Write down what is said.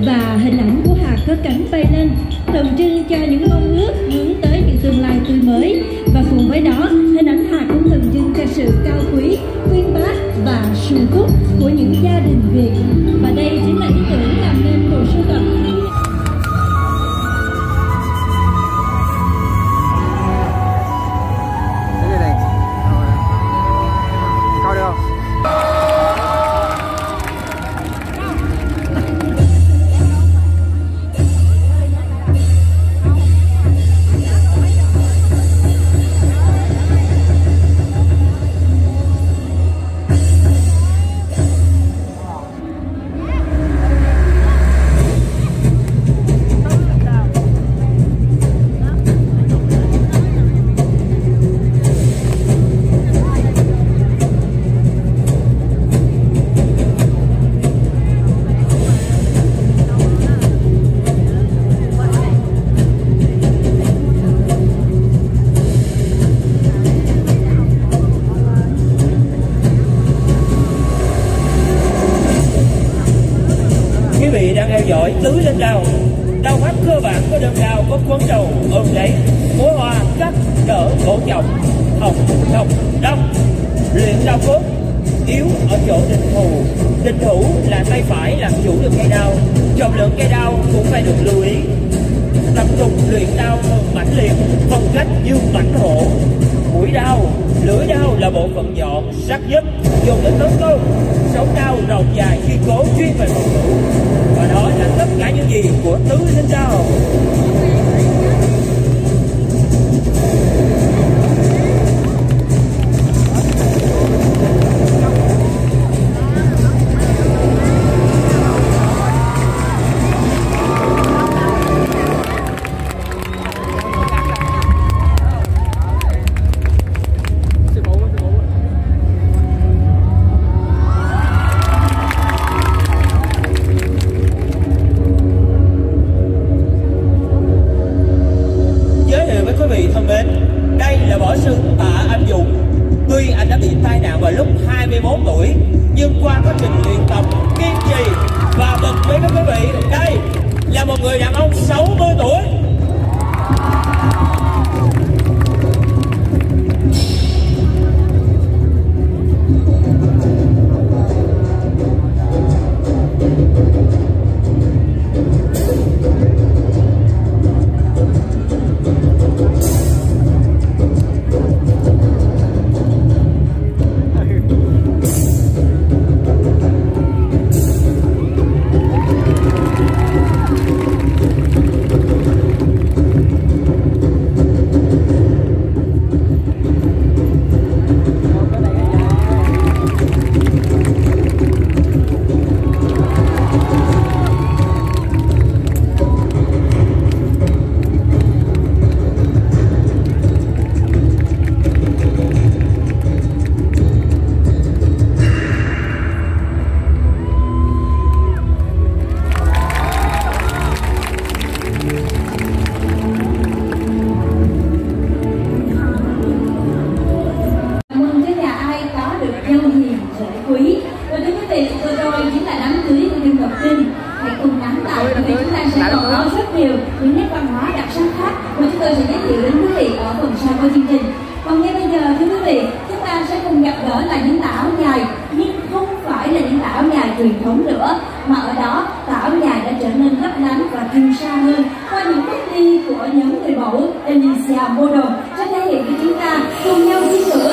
và hình ảnh của hạt có cánh bay lên, tượng trưng cho những mong ước hướng tới những tương lai tươi mới. Và cùng với đó, hình ảnh hạt cũng tượng trưng cho sự cao quý, uyên bác và sung túc của những gia đình Việt. Và đây chính là ý tưởng làm nên bộ sưu tập. Theo dõi tứ linh đao. Đao pháp cơ bản của đơn đao có quấn đầu ôm lấy, múa hoa cắt đỡ cổ trọng, hồng độc đâm. Luyện đao cốt yếu ở chỗ định thủ là tay phải làm chủ được cây đao, trọng lượng cây đao cũng phải được lưu ý. Tập trung luyện đao thường mãnh liệt, phong cách như mãnh hổ. Mũi đao, lưỡi đao là bộ phận nhọn sắc nhất, dùng để tấn công. Sống đao rộng dài khi cố chuyên về phòng thủ. Và đó là tất cả những gì của tứ linh đao. Đây là võ sư Tạ Anh Dũng. Tuy anh đã bị tai nạn vào lúc 21 tuổi, nhưng qua quá trình luyện tập kiên trì và bật với các quý vị, đây là một người đàn ông 60 tuổi. Những nét văn hóa đặc sắc khác mà chúng tôi sẽ giới thiệu đến quý vị ở phần sau của chương trình. Còn ngay bây giờ thưa quý vị, chúng ta sẽ cùng gặp gỡ là những tà áo dài, nhưng không phải là những tà áo dài truyền thống nữa, mà ở đó tà áo dài đã trở nên lấp lánh và kiêu sa hơn qua những bước đi của nhóm người mẫu Elysia Model sẽ thể hiện cho chúng ta cùng nhau đi ngựa